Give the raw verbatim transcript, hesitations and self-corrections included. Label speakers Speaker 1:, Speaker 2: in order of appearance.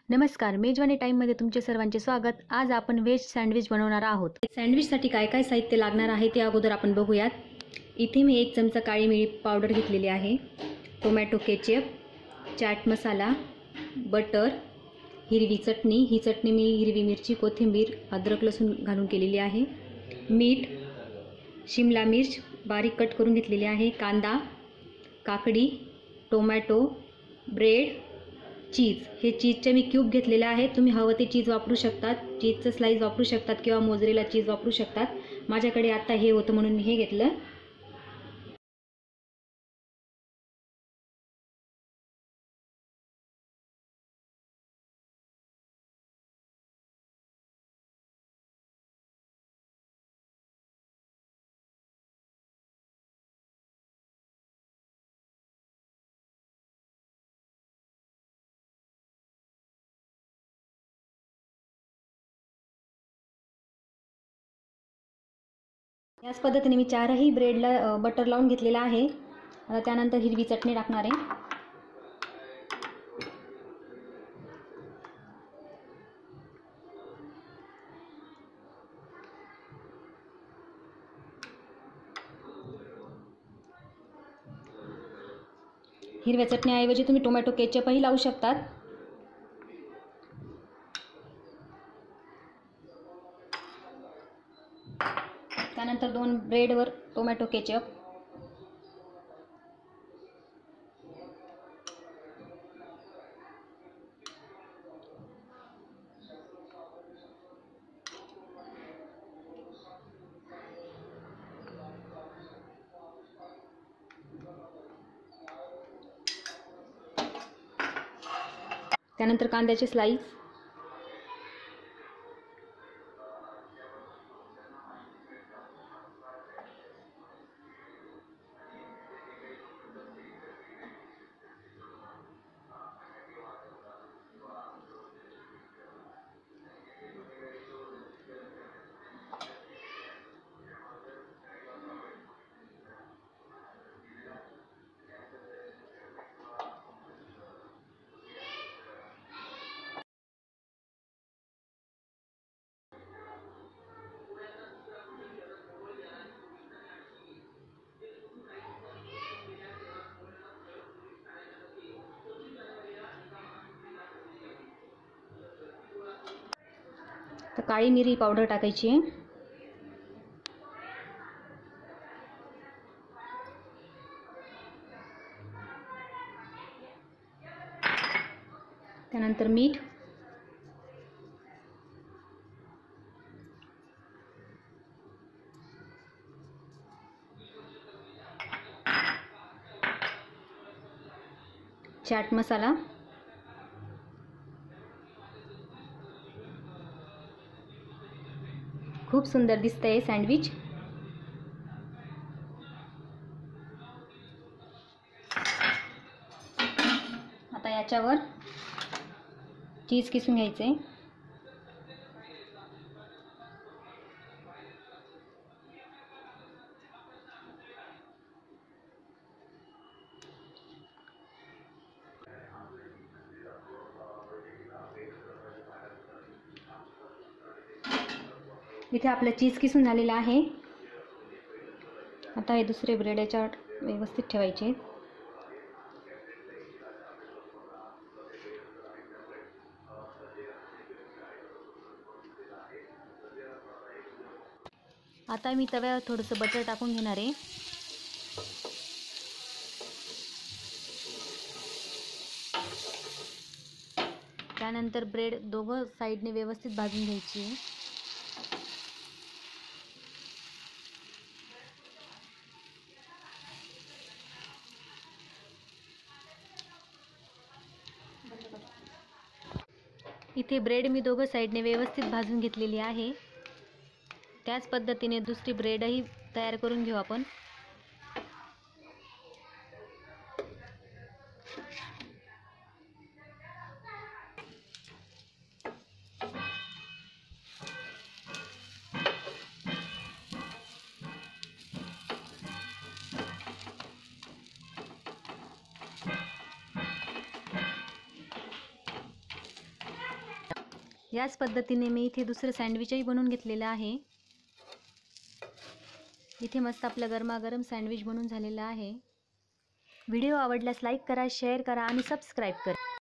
Speaker 1: नमस्कार, मेजवानी टाईममध्ये तुमचे सर्वांचे स्वागत। आज आपण व्हेज सँडविच बनवणार आहोत। सँडविचसाठी काय काय साहित्य लागणार आहे ते अगोदर आपण बघूयात। इथे मी एक चमचा काळी मिरी पावडर घेतलेली आहे, tomato ketchup, chaat masala, butter, हिरवी चटणी, ही चटणी मी हिरवी मिरची, कोथिंबीर, अद्रक लसूण घालून केलेली आहे, मीठ, शिमला मिर्च बारीक कट करून घेतलेली आहे, कांदा, काकडी, टोमॅटो, ब्रेड, चीज। हे चीजचे मी क्यूब घेतलेले आहेत। तुम्ही हवं ते चीज वापरू शकतात, चीजचं स्लाइस वापरू शकतात किंवा मोझरेला चीज वापरू शकतात। माझ्याकडे आता हे होतं म्हणून मी हे घेतलं। याच पद्धतीने मी चारही ब्रेडला बटर लावून घेतलेला आहे। आता त्यानंतर हिरवी चटणी टाकणार आहे। हिरव्या चटणीऐवजी तुम्ही टोमॅटो केचपही लावू शकतात। त्यानंतर दोन ब्रेडवर टोमॅटो केचप, त्यानंतर कांद्याचे स्लाइस, तर काळी मिरी पावडर टाकायची आहे। त्यानंतर मीठ, चाट मसाला, खूप सुंदर दिसतंय सँडविच। आता याच्यावर चीज किसून घ्यायचे। इथे आपलं चीज किसून झालेलं आहे। आता हे दुसरे ब्रेड याच्यावर व्यवस्थित ठेवायचे। आता मी तव्यावर थोडंसं बटर टाकून घेणार आहे। त्यानंतर ब्रेड दोघं साईडने व्यवस्थित भाजून घ्यायची आहे। इथे ब्रेड मी दोघं साईडने व्यवस्थित भाजून घेतलेली आहे। त्याच पद्धतीने दुसरी ब्रेडही तयार करून घेऊ आपण। याच पद्धतीने मी इथे दुसरं सँडविचही बनवून घेतलेलं आहे. इथे मस्त आपलं गरमागरम सँडविच बनवून झालेलं आहे. व्हिडिओ आवडल्यास लाईक करा, शेअर करा आणि सबस्क्राईब करा.